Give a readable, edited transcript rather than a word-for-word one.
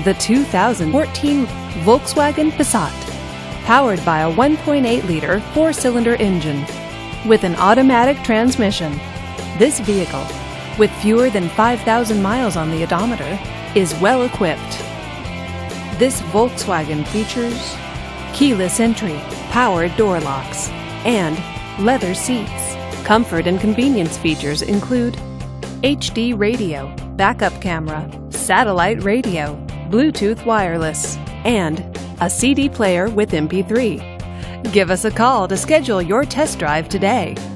the 2014 Volkswagen Passat. Powered by a 1.8-liter four-cylinder engine with an automatic transmission, this vehicle, with fewer than 5,000 miles on the odometer, is well equipped. This Volkswagen features keyless entry, powered door locks, and leather seats. Comfort and convenience features include HD radio, backup camera, satellite radio, Bluetooth wireless, and a CD player with MP3. Give us a call to schedule your test drive today.